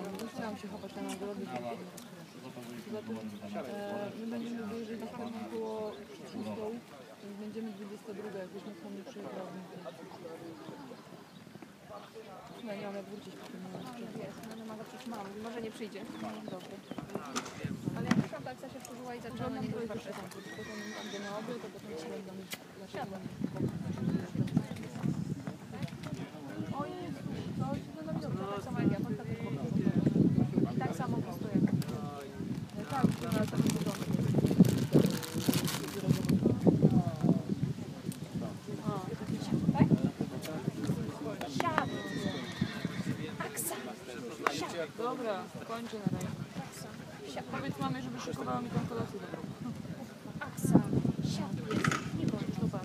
chciałam się chopać na nagrody. My będziemy wyjeżdżać na pewno około 6, więc będziemy 22, jak już mocno nie przyjechał. No nie mam jak wrócić po tym momencie. Jest, no mogę przecież mam, może nie przyjdzie. Dobrze. Ale jak przyszłam, to akcja się wkurzyła i zaczęła na niego patrzeć. Potem idę na obiad, to potem się będą dlaczego. O Jezu, to się będą dobrze, tak samo jak ja, pan tak i tak samo postuje. No tak, to na samym początku. Tak? Siad! Aksa! Siad! Dobra, kończę na razie. Powiedz mamie, żeby szykowała mi tą kolację dobrą. Aksa! Siad jest! Nie bądź, chyba.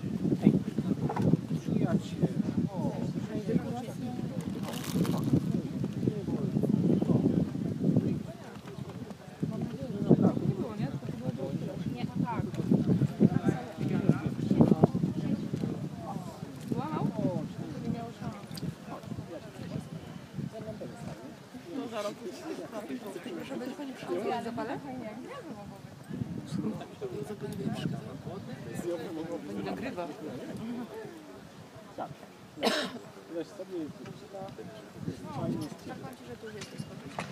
Mam nadzieję, że naprawdę nie było, nie? Tylko to było Nie, tak. Złamał? Nie miało szans. No za rok. Proszę, będzie pani przeszkadzała w zapale? Pani nagrywa. Weź sobie, Tak, że tu jest.